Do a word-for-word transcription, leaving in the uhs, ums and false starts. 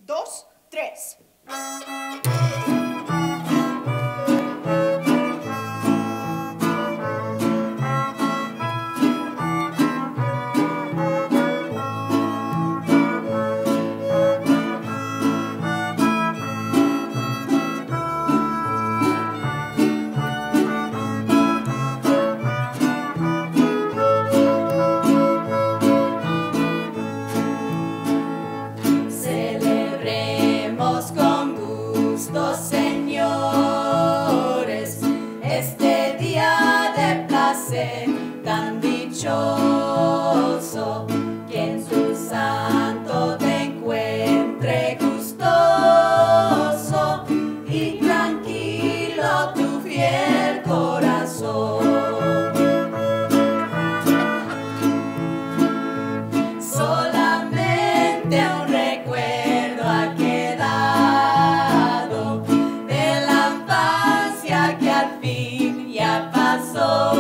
dos, tres. Celebremos con gusto, señores, este día de placer tan dichoso, que en su santo te encuentre gustoso y tranquilo tu fiel corazón. Solamente un recuerdo ha quedado de la infancia que al fin ya pasó.